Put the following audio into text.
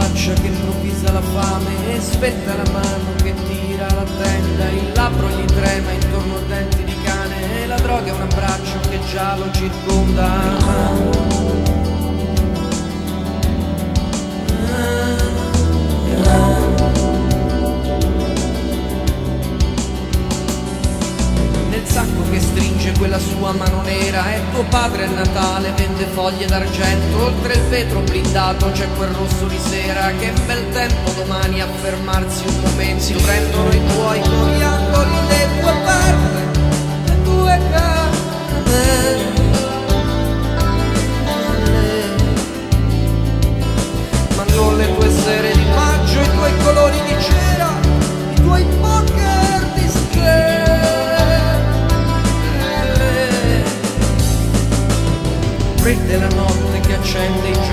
faccia che improvvisa la fame e svetta la mano che tira la tenda, il labbro gli trema intorno a denti di cane e la droga è un abbraccio che già lo circonda. Sacco che stringe quella sua mano nera è tuo padre a Natale, vende foglie d'argento, oltre il vetro blindato c'è quel rosso di sera, che bel tempo domani a fermarsi un momento, si prendono i tuoi coriandoli, le tue perle, le tue canne, ma non le tue sere di maggio, i tuoi colori di cera, i tuoi poker di schiera. Fredda è la notte che accende i